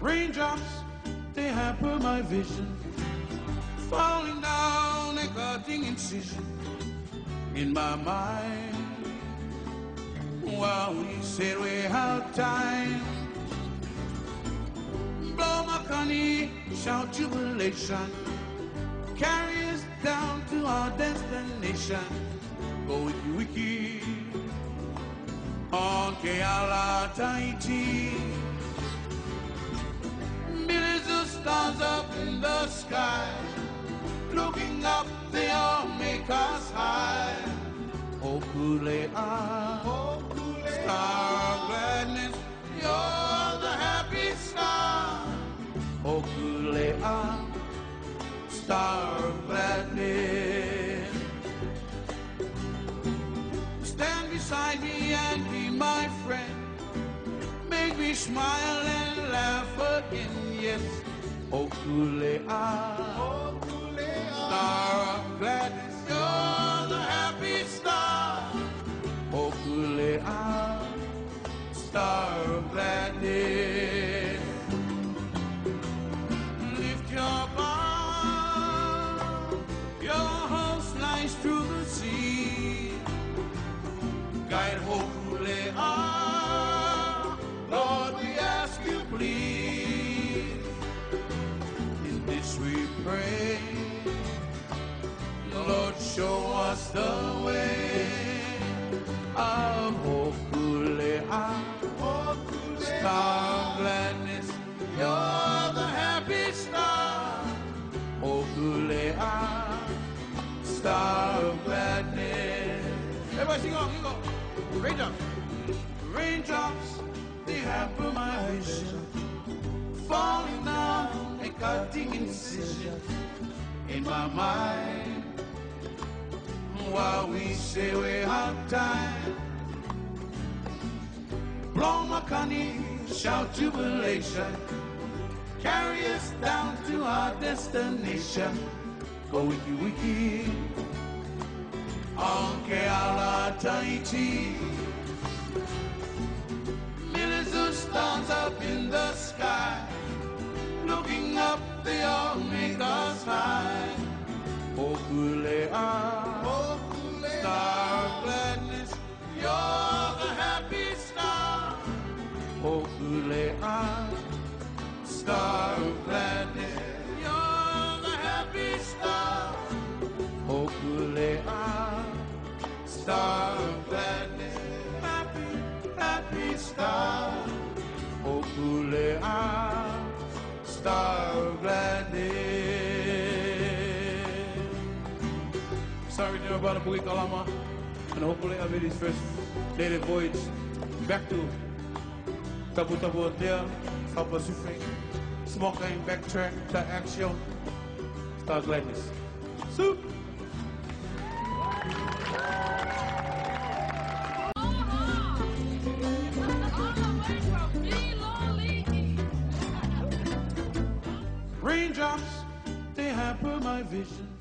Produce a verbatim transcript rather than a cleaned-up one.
Raindrops, they hamper my vision, falling down a cutting incision in my mind. While we said we have time, blow my coney, shout jubilation, carry us down to our destination. Go wiki wiki on Keala Tahiti. Millions of stars up in the sky, looking up they all make us high. Okulea, star of gladness, you're the happy star. Okulea, star of gladness. Stand beside me and be my friend, make me smile and laugh again, yes. Okulea, star of gladness, you're the happy star. Okulea, star of gladness. Lift your bow, your host lies through the sea. Guide Okulea, Lord, we ask you please. In this we pray, Lord, show us the way of Okulea, star of gladness, you're the happy star. Okulea, star of gladness. Everybody sing on, sing on. Raindrops. Raindrops, they hamper my vision, falling down a cutting incision in my mind. While we say we have time, blow my coney, shout jubilation, carry us down to our destination. Go wiki wiki on Keala Tahiti. Millions of stars up in the sky, looking up they all make us high. Okulea, star of gladness, you're the happy star. Okulea, star of gladness, you're the happy star. Okulea, star of gladness, happy, happy star. Okulea, star of gladness. Sorry to about a Bui Kalama, and hopefully I'll be this first daily voyage back to Tabu Tabu Hotel, South Pacific, smoking backtrack to action, star of gladness. Soup! Raindrops, they hamper my vision,